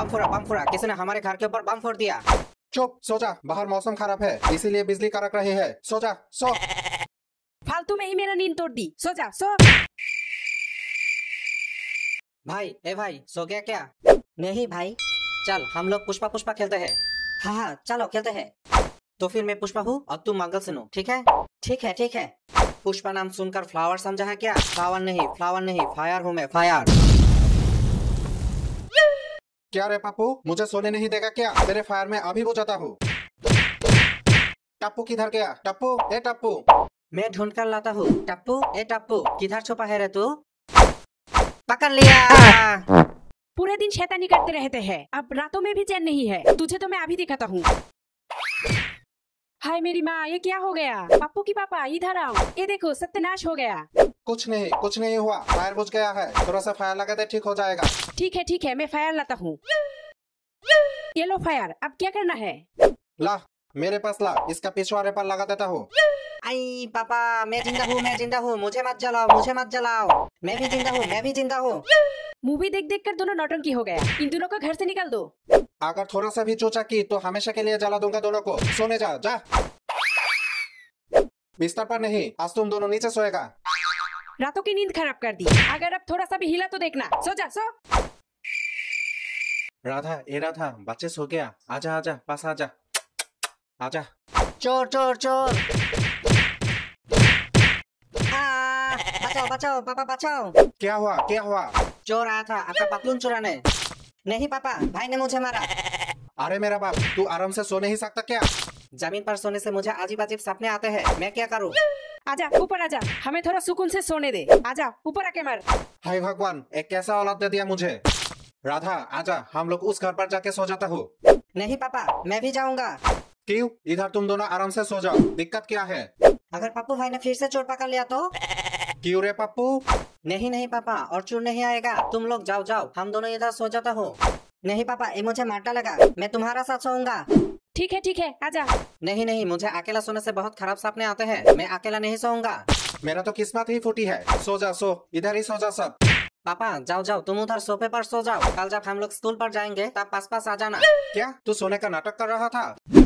बम फोड़ा, किसी ने हमारे घर के ऊपर बम फोड़ दिया। चुप, सो जा, बाहर मौसम खराब है इसीलिए बिजली कड़क रही है। सो जा, सो। फालतू में ही मेरा नींद तोड़ दी। सो जा, सो। भाई, ए भाई, सो गया क्या? नहीं भाई। चल हम लोग पुष्पा पुष्पा खेलते हैं। हाँ हाँ चलो खेलते हैं। तो फिर मैं पुष्पा हूँ और तुम मंगल सिन्हू, ठीक है? ठीक है ठीक है। पुष्पा नाम सुनकर फ्लावर समझा है क्या? फ्लावर नहीं, फायर हूँ मैं, फायर। क्या रे पप्पू, मुझे सोने नहीं देगा क्या? तेरे फायर में अभी बुझाता हूँ। टप्पू किधर गया? टप्पू, ए टप्पू। मैं ढूंढ कर लाता हूँ। टप्पू, ए टप्पू, किधर छुपा है रे तू? पकड़ लिया। पूरे दिन शैतानी करते रहते हैं, अब रातों में भी चैन नहीं है। तुझे तो मैं अभी दिखाता हूँ। हाय मेरी माँ, ये क्या हो गया? पप्पू की पापा इधर आओ, ये देखो सत्यानाश हो गया। कुछ नहीं हुआ, फायर बुझ गया है। थोड़ा सा फायर लगा दे, ठीक हो जाएगा। ठीक है, मैं फायर लाता हूँ। ये लो फायर, अब क्या करना है? ला, मेरे पास ला, इसका पिछवाड़े पर लगा देता हूँ। आई पापा, मैं जिंदा हूँ, मुझे मत जलाओ। मैं भी जिंदा हूँ। मूवी देख देख कर दोनों नौटंकी हो गया। इन दोनों को घर से निकाल दो। अगर थोड़ा सा भी चूचा की तो हमेशा के लिए जला दूंगा दोनों को। सोने जा, जा। बिस्तर पर नहीं, आज तुम दोनों नीचे सोएगा। रातों की नींद खराब कर दी। अगर अब थोड़ा सा भी हिला तो देखना। सो जा, सो। राधा, बच्चे सो गया। आजा आजा, पास आजा। आजा। चोर। बचाओ पापा, बचाओ। क्या हुआ? चोर आया था आपका पतलून चुराने। नहीं पापा, भाई ने मुझे मारा। अरे मेरा बाप, तू आराम से सो नहीं सकता क्या? जमीन पर सोने से मुझे अजीब सपने आते हैं, मैं क्या करूं? आजा ऊपर आजा, हमें थोड़ा सुकून से सोने दे। आजा ऊपर आके मर। हाय भगवान, एक कैसा औलाद दे दिया मुझे। राधा आजा, हम लोग उस घर पर जाके सो जाता हूँ। नहीं पापा, मैं भी जाऊंगा। क्यों? इधर तुम दोनों आराम से सो जाओ, दिक्कत क्या है? अगर पप्पू भाई ने फिर से चोर पकड़ लिया तो? क्यों रे पप्पू? नहीं पापा, और चोर नहीं आएगा। तुम लोग जाओ, हम दोनों इधर सो जाता हूँ। नहीं पापा, ये मुझे मार डालेगा, मैं तुम्हारा साथ सोऊंगा। ठीक है, आजा। नहीं, मुझे अकेला सोने से बहुत खराब सपने आते हैं, मैं अकेला नहीं सोऊंगा। मेरा तो किस्मत ही फूटी है। सो जा, सो, इधर ही सो जा सब। पापा जाओ, तुम उधर सोफे पर सो जाओ। कल जब हम लोग स्कूल पर जाएंगे तब पास आ जाना। क्या तू सोने का नाटक कर रहा था?